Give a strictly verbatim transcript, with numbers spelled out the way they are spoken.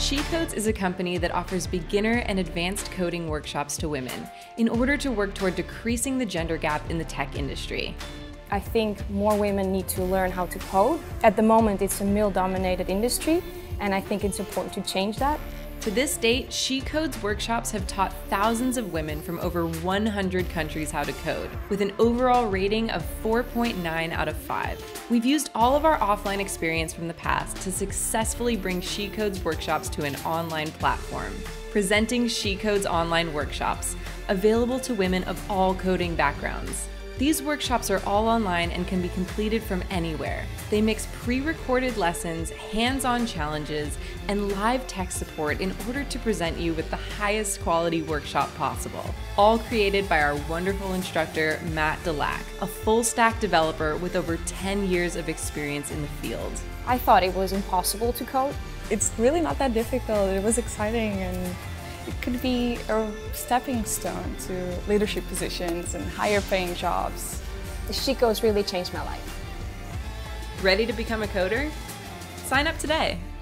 SheCodes is a company that offers beginner and advanced coding workshops to women in order to work toward decreasing the gender gap in the tech industry. I think more women need to learn how to code. At the moment, it's a male-dominated industry, and I think it's important to change that. To this date, SheCodes workshops have taught thousands of women from over one hundred countries how to code, with an overall rating of four point nine out of five. We've used all of our offline experience from the past to successfully bring SheCodes workshops to an online platform. Presenting SheCodes online workshops, available to women of all coding backgrounds. These workshops are all online and can be completed from anywhere. They mix pre-recorded lessons, hands-on challenges, and live tech support in order to present you with the highest quality workshop possible. All created by our wonderful instructor, Matt Delac, a full-stack developer with over ten years of experience in the field. I thought it was impossible to code. It's really not that difficult. It was exciting, and it could be a stepping stone to leadership positions and higher paying jobs. The SheCodes really changed my life. Ready to become a coder? Sign up today.